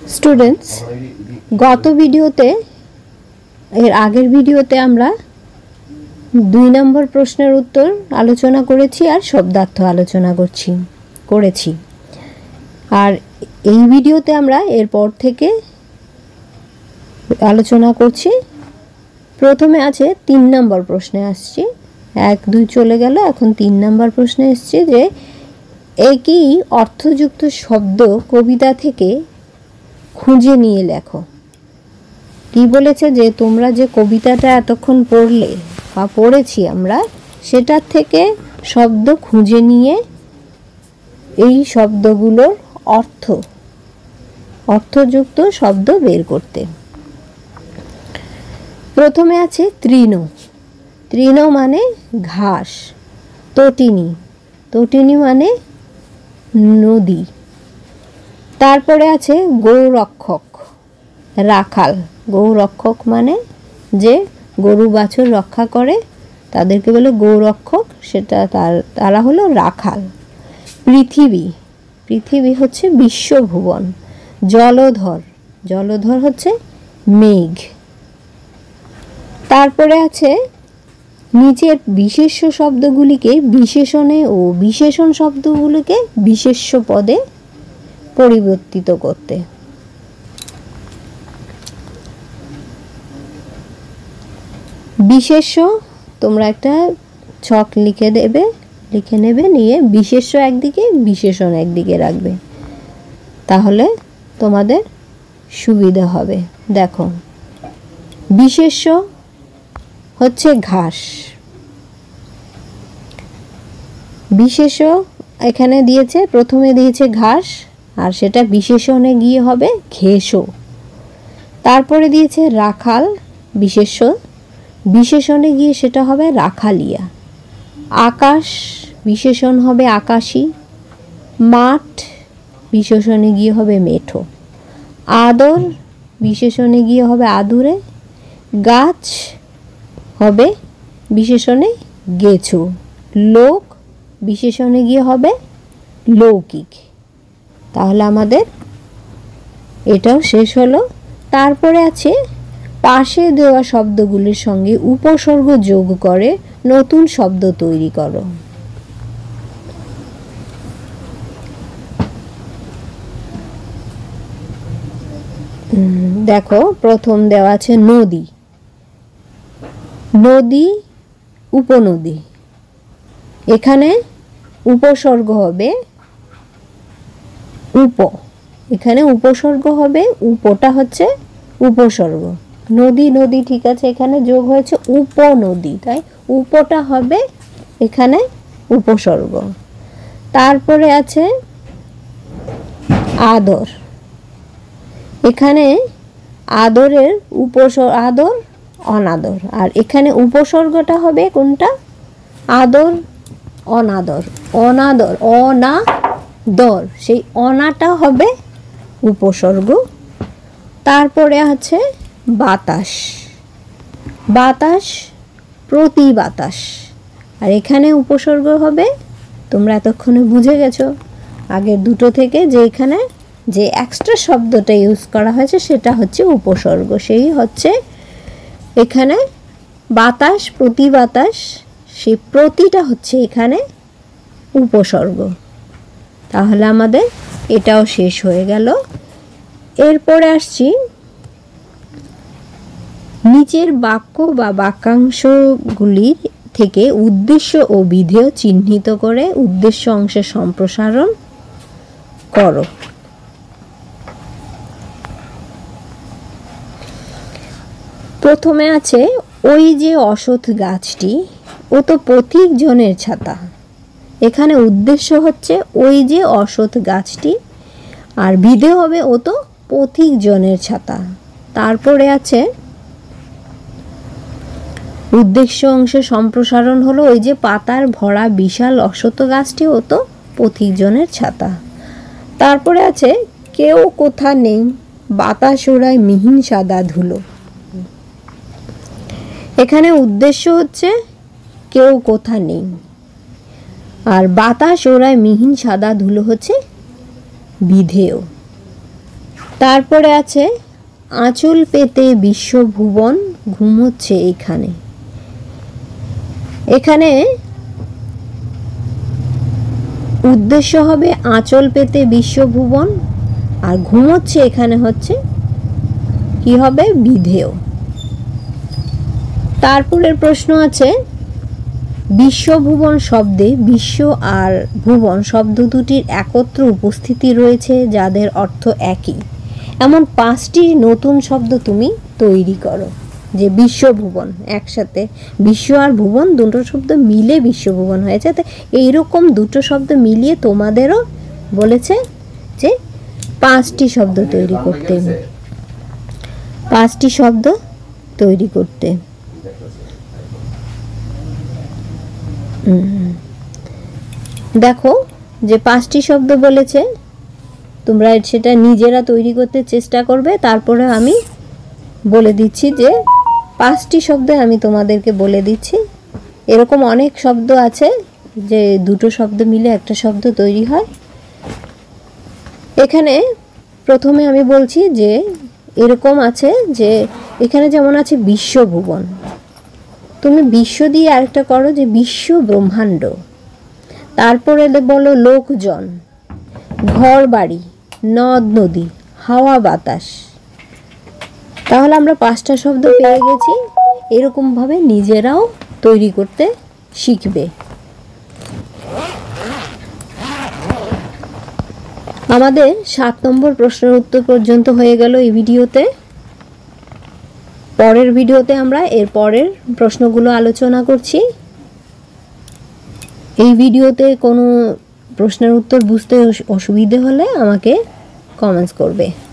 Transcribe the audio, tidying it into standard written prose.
Students, গত ভিডিওতে এর আগের ভিডিওতে আমরা 2 নম্বর প্রশ্নের উত্তর আলোচনা করেছি আর শব্দার্থ আলোচনা করেছি। আর এই ভিডিওতে আমরা এরপর থেকে আলোচনা করছি। প্রথমে আছে 3 নম্বর প্রশ্নে আসছি, 1 2 চলে গেল, এখন 3 নম্বর প্রশ্নে এসেছে যে একই অর্থযুক্ত শব্দ কবিতা থেকে খুঁজে নিয়ে লেখো। কি বলেছে যে তোমরা যে কবিতাটা এতক্ষণ পড়লে বা পড়েছি আমরা, সেটার থেকে শব্দ খুঁজে নিয়ে এই শব্দগুলোর অর্থযুক্ত শব্দ বের করতে। প্রথমে আছে তৃণ। তৃণ মানে ঘাস। তটিনী মানে নদী। তারপরে আছে গৌরক্ষক, রাখাল। গৌরক্ষক মানে যে গরু বাছুর রক্ষা করে তাদেরকে বলে গৌরক্ষক, সেটা তারা হলো রাখাল। পৃথিবী হচ্ছে বিশ্বভুবন। জলধর হচ্ছে মেঘ। তারপরে আছে নিচের বিশেষ্য শব্দগুলিকে বিশেষণে ও বিশেষণ শব্দগুলিকে বিশেষ্য পদে পরিবর্তিত করতে। বিশেষ্য তোমরা একটা ছক লিখে নেবে, নিয়ে বিশেষ্য একদিকে বিশেষণ একদিকে রাখবে, তাহলে তোমাদের সুবিধা হবে। দেখো, বিশেষ্য হচ্ছে ঘাস। বিশেষ্য এখানে দিয়েছে, প্রথমে দিয়েছে ঘাস, আর সেটা বিশেষণে গিয়ে হবে ঘেঁষো। তারপরে দিয়েছে রাখাল, বিশেষণে গিয়ে সেটা হবে রাখালিয়া। আকাশ বিশেষণ হবে আকাশী। মাঠ বিশেষণে গিয়ে হবে মেঠো। আদর বিশেষণে গিয়ে হবে আদুরে। গাছ হবে বিশেষণে গেছো। লোক বিশেষণে গিয়ে হবে লৌকিক। তাহলে আমাদের এটাও শেষ হলো। তারপরে আছে পাশে দেওয়া শব্দগুলির সঙ্গে উপসর্গ যোগ করে নতুন শব্দ তৈরি করো। দেখো, প্রথম দেওয়া আছে নদী। উপনদী। এখানে উপসর্গ হবে এখানে উপসর্গ হবে, উপটা হচ্ছে উপসর্গ। নদী ঠিক আছে, এখানে যোগ হয়েছে উপনদী, তাই উপটা হবে এখানে উপসর্গ। তারপরে আছে আদর। এখানে আদরের আদর অনাদর, আর এখানে উপসর্গটা হবে কোনটা? আদর অনাদর। সেই অনাটা হবে উপসর্গ। তারপরে আছে বাতাস, প্রতি বাতাস, আর এখানে উপসর্গ হবে, তোমরা এতক্ষণে বুঝে গেছো আগের দুটো থেকে, যে এখানে যে এক্সট্রা শব্দটা ইউজ করা হয়েছে সেটা হচ্ছে উপসর্গ। সেই হচ্ছে এখানে বাতাস, প্রতি বাতাস, সেই প্রতিটা হচ্ছে এখানে উপসর্গ। তাহলে আমাদের এটাও শেষ হয়ে গেল। এরপরে আসছি নিচের বাক্য বা বাক্যাংশগুলির থেকে উদ্দেশ্য ও বিধেয় চিহ্নিত করে উদ্দেশ্য অংশে সম্প্রসারণ করো। প্রথমে আছে ওই যে অশ্বত্থ গাছটি, ও তো পথিক জনের ছাতা। এখানে উদ্দেশ্য হচ্ছে ওই যে অশ্বত্থ গাছটি, আর বিধেয় হবে ও তো পথিক জনের ছাতা। তারপরে আছে উদ্দেশ্য অংশে সম্প্রসারণ হলো ওই যে পাতার ভরা বিশাল অশ্বত্থ গাছটি, ও তো পথিক জনের ছাতা। তারপরে আছে কেউ কোথা নেই, বাতাস ওড়ায় মিহিন সাদা ধুলো। এখানে উদ্দেশ্য হচ্ছে কেউ কোথা নেই, আর বাতাস ওড়ায় মিহিন সাদা ধুলো হচ্ছে বিধেয়। তারপরে আছে আঁচল পেতে বিশ্বভুবন ঘুমোচ্ছে এখানে। এখানে উদ্দেশ্য হবে আঁচল পেতে বিশ্বভুবন, আর ঘুমোচ্ছে এখানে হচ্ছে কি হবে, বিধেয়। তারপরের প্রশ্ন আছে বিশ্বভুবন শব্দে বিশ্ব আর ভুবন শব্দ দুটির একত্র উপস্থিতি রয়েছে যাদের অর্থ একই। এমন 5টি নতুন শব্দ তুমি তৈরি করো যে বিশ্বভুবন, একসাথে বিশ্ব আর ভুবন দুটো শব্দ মিলে বিশ্বভুবন হয়েছে। তো এইরকম দুটো শব্দ মিলিয়ে তোমাদেরও বলেছে যে 5টি শব্দ তৈরি করতে, 5টি শব্দ তৈরি করতে। দেখো যে 5টি শব্দ বলেছে, তোমরা সেটা নিজেরা তৈরি করতে চেষ্টা করবে। তারপরে আমি বলে দিচ্ছি যে 5টি শব্দ আমি তোমাদেরকে বলে দিচ্ছি। এরকম অনেক শব্দ আছে যে দুটো শব্দ মিলে একটা শব্দ তৈরি হয়। এখানে প্রথমে আমি বলছি যে এরকম আছে যে এখানে যেমন আছে বিশ্বভুবন, তুমি বিশ্ব দিয়ে আরেকটা করো যে বিশ্ব ব্রহ্মাণ্ড। তারপরে বলো লোকজন, ঘর বাড়ি, নদ নদী, হাওয়া বাতাস। তাহলে আমরা 5টা শব্দ পেয়ে গেছি। এরকমভাবে নিজেরাও তৈরি করতে শিখবে। আমাদের 7 নম্বর প্রশ্নের উত্তর পর্যন্ত হয়ে গেল এই ভিডিওতে। পরের ভিডিওতে আমরা এর পরের প্রশ্নগুলো আলোচনা করছি। এই ভিডিওতে কোনো প্রশ্নের উত্তর বুঝতে অসুবিধে হলে আমাকে কমেন্টস করবে।